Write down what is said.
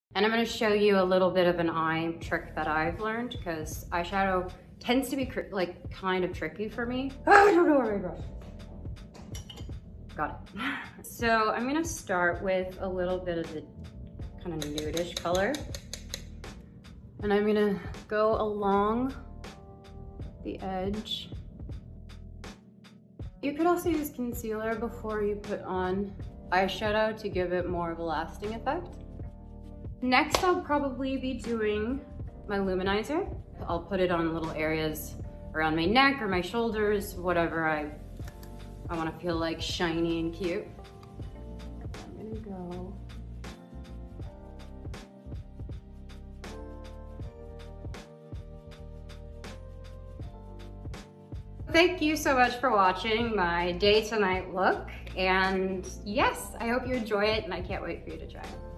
And I'm gonna show you a little bit of an eye trick that I've learned, because eyeshadow tends to be like kind of tricky for me. Oh, I don't know where my brush is. Got it. So I'm gonna start with a little bit of the kind of nudish color. And I'm gonna go along the edge. You could also use concealer before you put on eyeshadow to give it more of a lasting effect. Next, I'll probably be doing my luminizer. I'll put it on little areas around my neck or my shoulders, whatever I want to feel like shiny and cute. I'm gonna go. Thank you so much for watching my day to night look. And yes, I hope you enjoy it and I can't wait for you to try it.